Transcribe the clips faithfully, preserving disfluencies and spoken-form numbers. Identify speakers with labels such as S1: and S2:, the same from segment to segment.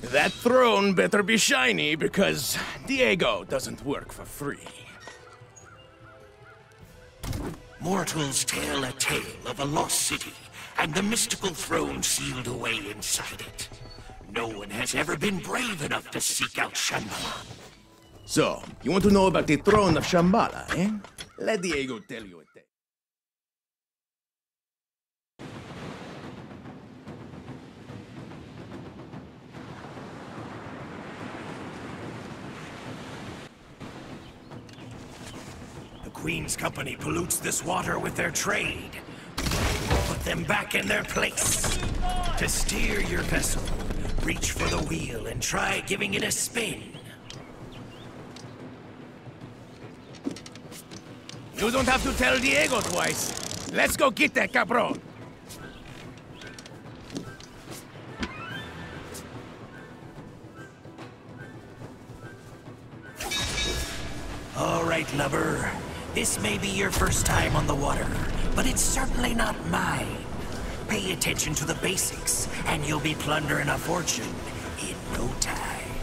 S1: That throne better be shiny, because Diego doesn't work for free.
S2: Mortals tell a tale of a lost city, and the mystical throne sealed away inside it. No one has ever been brave enough to seek out Shambhala.
S1: So, you want to know about the throne of Shambhala, eh? Let Diego tell you a tale.
S2: The Queen's company pollutes this water with their trade. Put them back in their place. To steer your vessel, reach for the wheel and try giving it a spin.
S1: You don't have to tell Diego twice. Let's go get that cabron.
S2: All right, lover. This may be your first time on the water, but it's certainly not mine. Pay attention to the basics, and you'll be plundering a fortune in no time.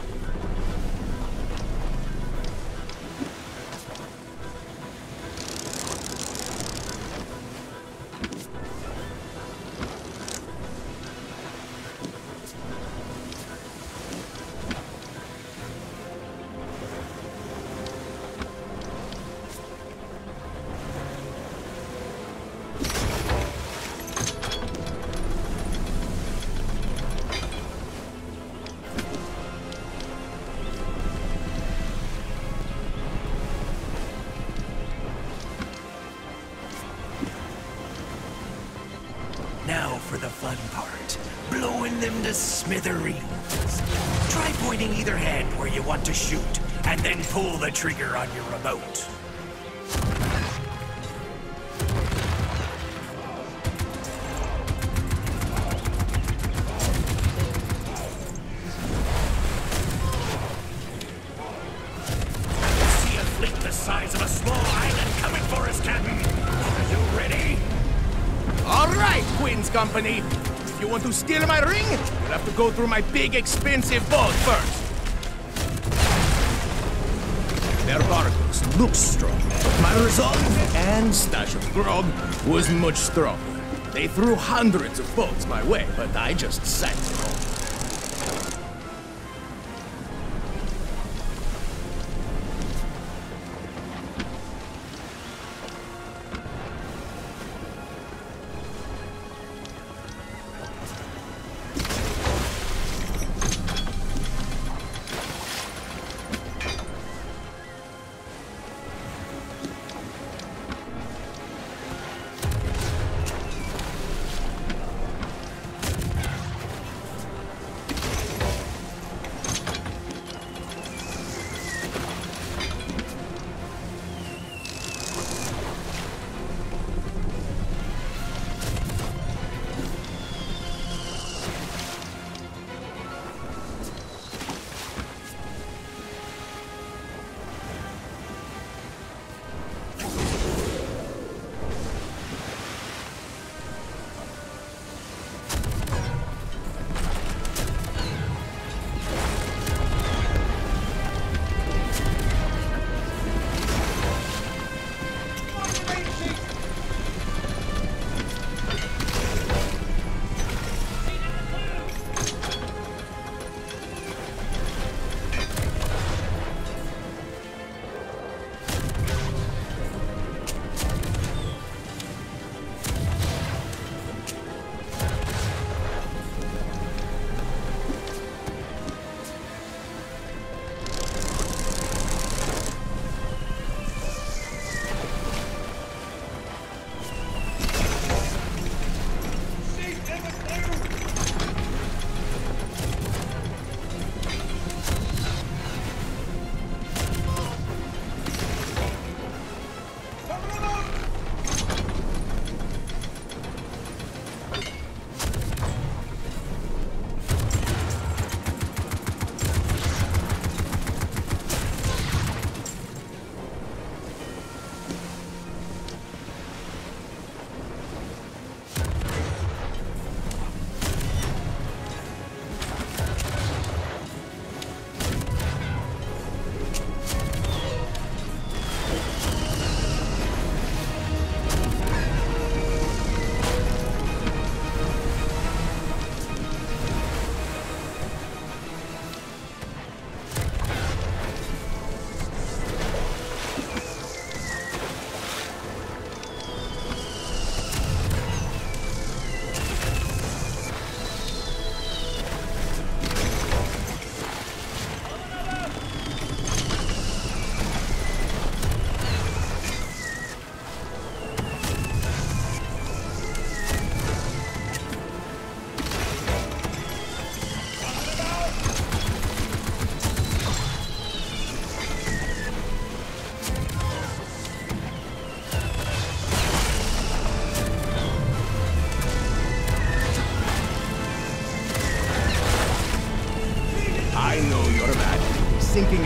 S2: Now for the fun part, blowing them to smithereens. Try pointing either hand where you want to shoot, and then pull the trigger on your remote. See a fleet the size of a small island coming for us, Captain. Are you ready?
S1: All right, Queen's company. If you want to steal my ring, you'll have to go through my big, expensive boat first. Their cargoes look strong, but my resolve and stash of grog was much stronger. They threw hundreds of boats my way, but I just sank them all.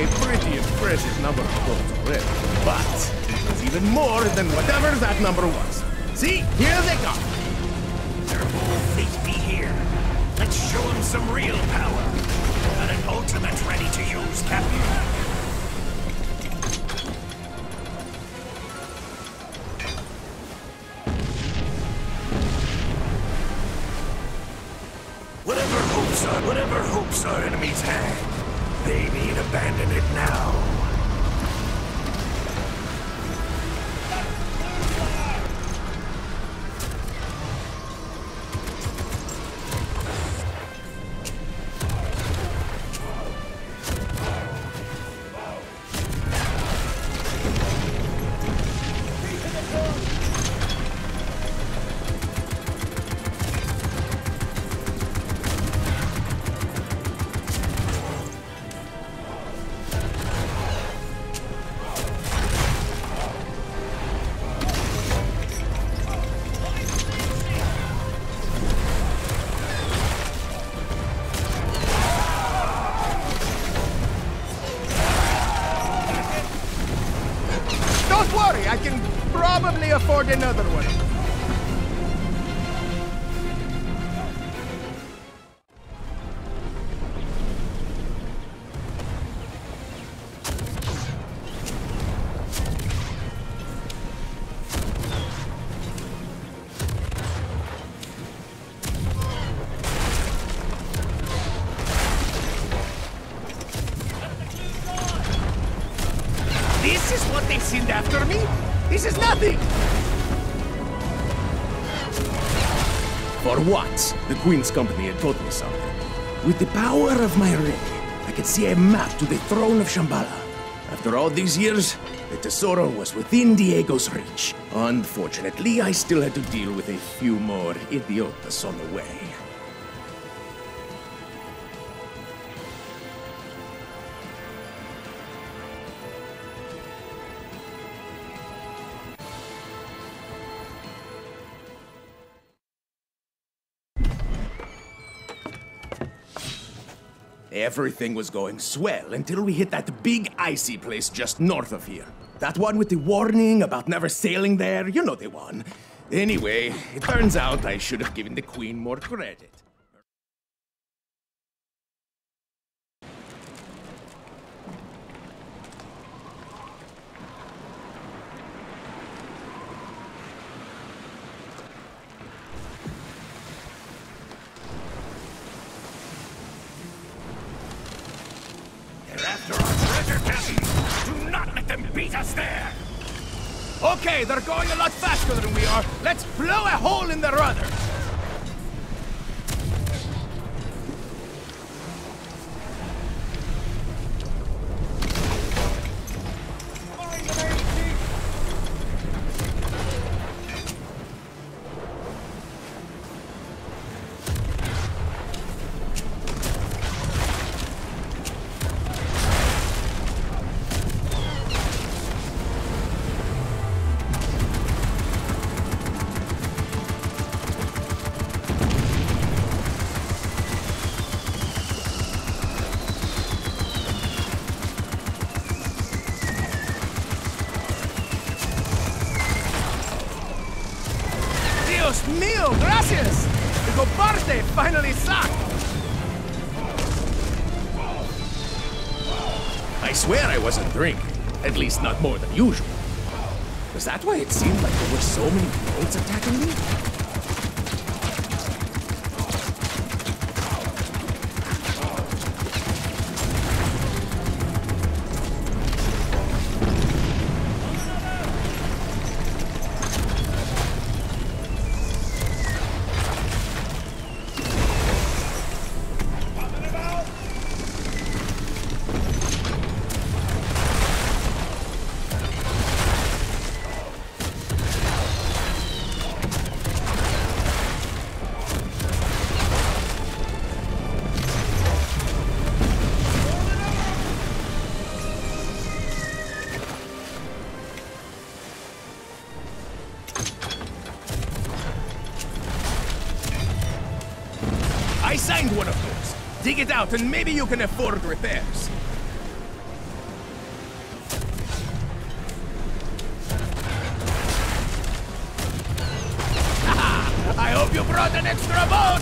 S1: a pretty impressive number of boats already. But it was even more than whatever that number was. See, here they come.
S2: Their whole fleet be here. Let's show them some real power. Got an ultimate ready to use, Captain. Whatever hopes our, whatever hopes our enemies had, they need abandon it now.
S1: Don't worry, I can probably afford another one. This is what they send after me? This is nothing! For once, the Queen's Company had taught me something. With the power of my ring, I could see a map to the throne of Shambhala. After all these years, the Tesoro was within Diego's reach. Unfortunately, I still had to deal with a few more idiotas on the way. Everything was going swell until we hit that big icy place just north of here. That one with the warning about never sailing there, you know the one. Anyway, it turns out I should have given the Queen more credit.
S2: After our treasure, Captain! Do not let them beat us there!
S1: Okay, they're going a lot faster than we are. Let's blow a hole in the rudder. Dios mío, gracias! The Goparte finally sunk! I swear I wasn't drinking. At least not more than usual. Was that why it seemed like there were so many boats attacking me? I signed one of those. Dig it out and maybe you can afford repairs. hope you brought an extra boat!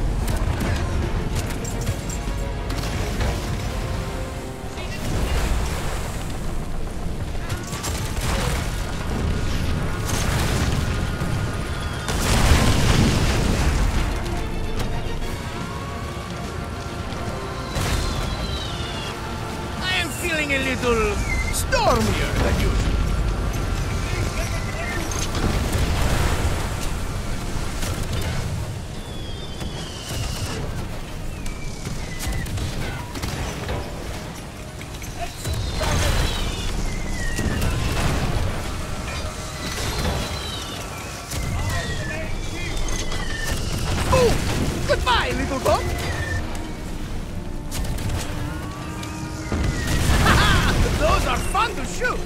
S1: A little stormier than usual. Oh, goodbye, little boat. Those are fun to shoot!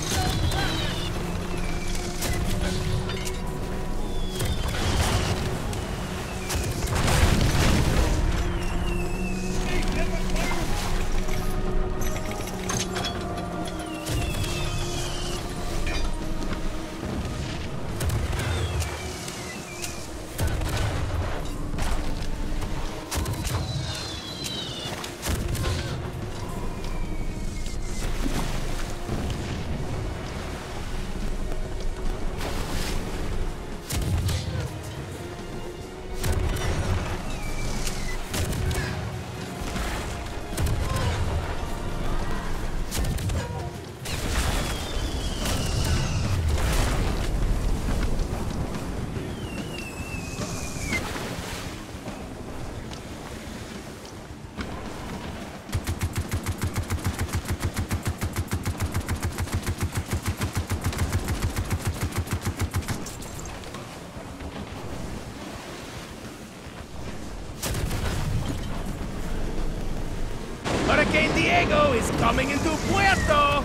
S1: Hurricane Diego is coming into Puerto!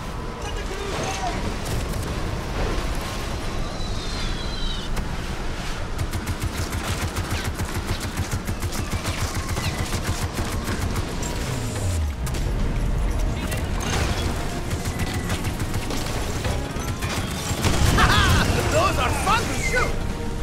S1: Those are fun to shoot!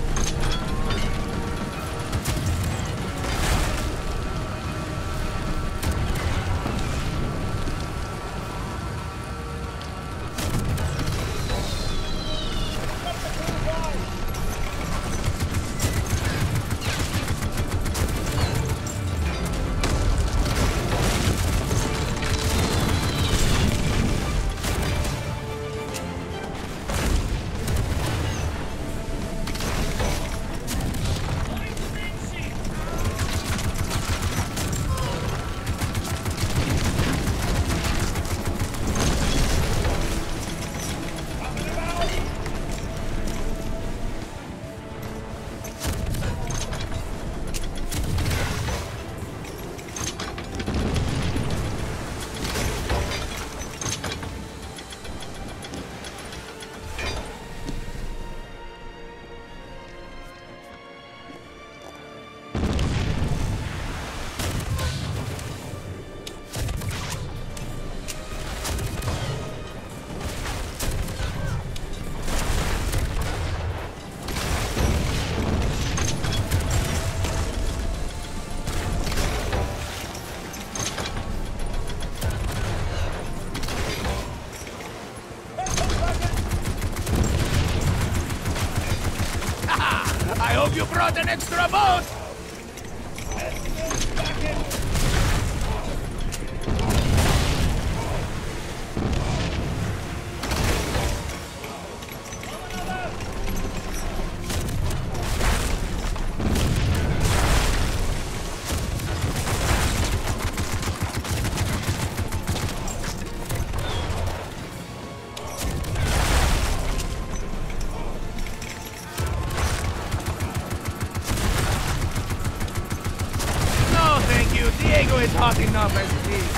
S1: I hope you brought an extra boat! Diego is hot enough as it is.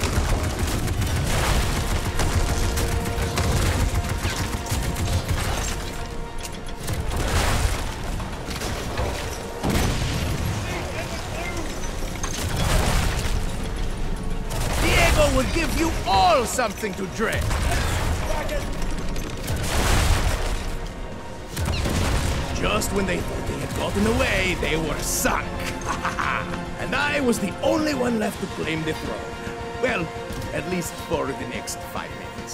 S1: Diego will give you all something to drink. just when they thought they had gotten away, they were sunk. And I was the only one left to claim the throne. Well, at least for the next five minutes.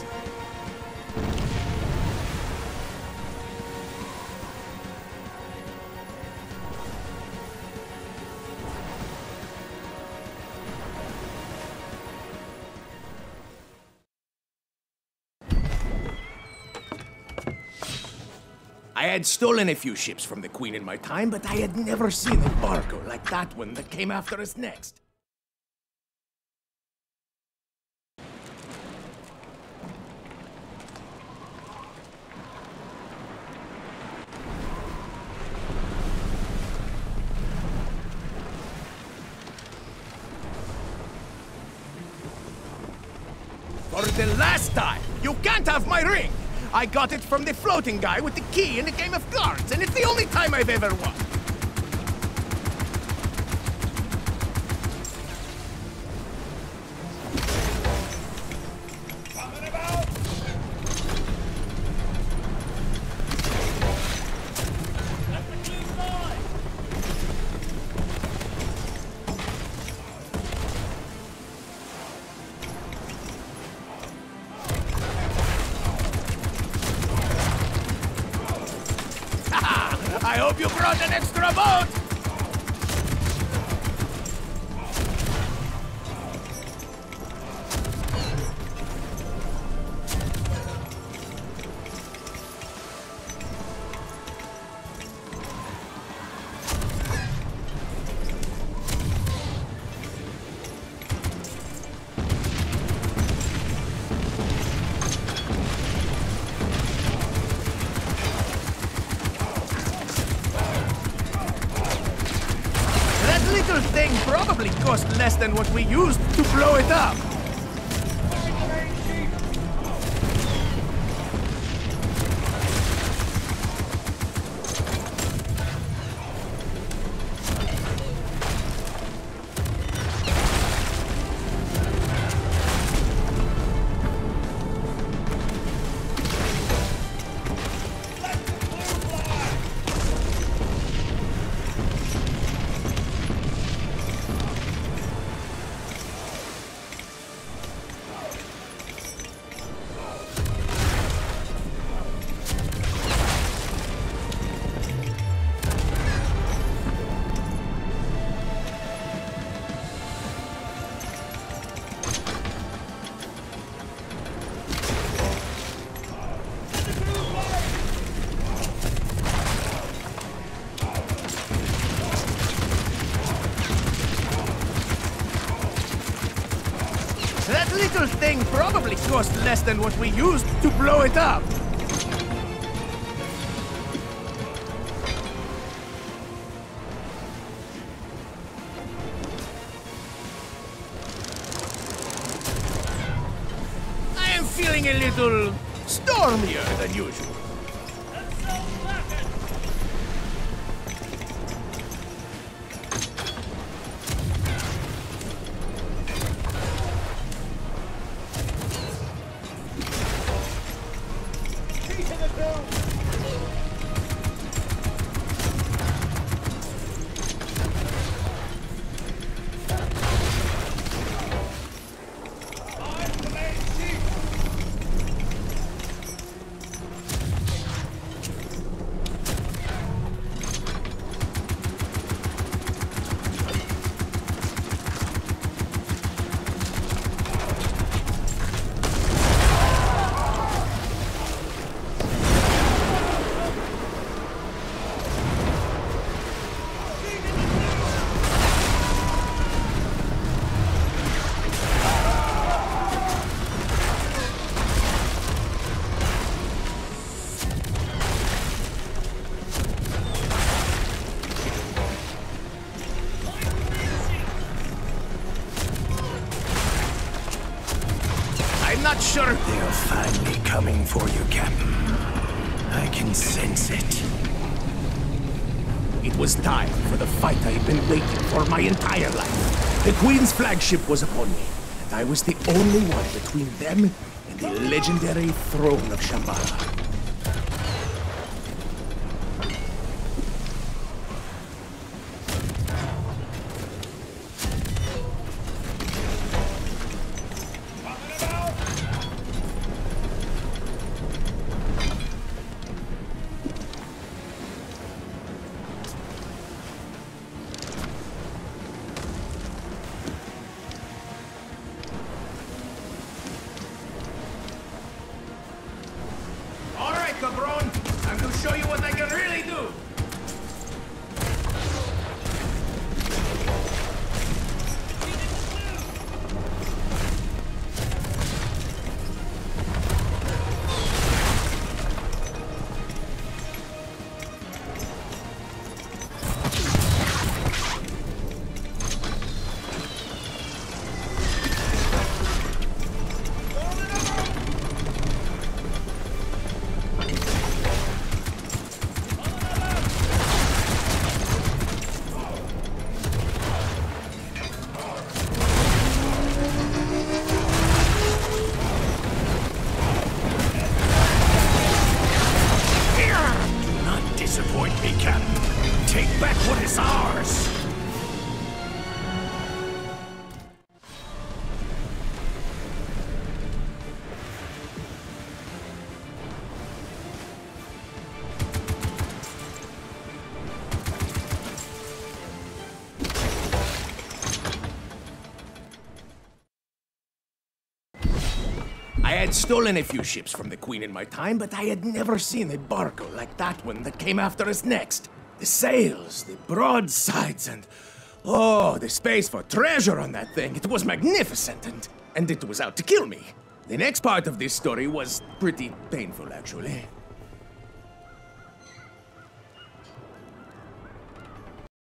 S1: I had stolen a few ships from the Queen in my time, but I had never seen a barco like that one that came after us next. For the last time, you can't have my ring! I got it from the floating guy with the key in a game of cards, and it's the only time I've ever won. Coming about. Let the key fly. I hope you brought an extra boat! Little thing probably cost less than what we used to blow it up. That little thing probably cost less than what we used to blow it up. I am feeling a little stormier than usual. I'm not sure.
S2: They're finally coming for you, Captain. I can sense it.
S1: It was time for the fight I've been waiting for my entire life. The Queen's flagship was upon me, and I was the only one between them and the legendary throne of Shambhala.
S2: back what is ours!
S1: I had stolen a few ships from the Queen in my time, but I had never seen a barco like that one that came after us next. The sails, the broadsides, and... oh, the space for treasure on that thing. It was magnificent, and, and it was out to kill me. The next part of this story was pretty painful, actually.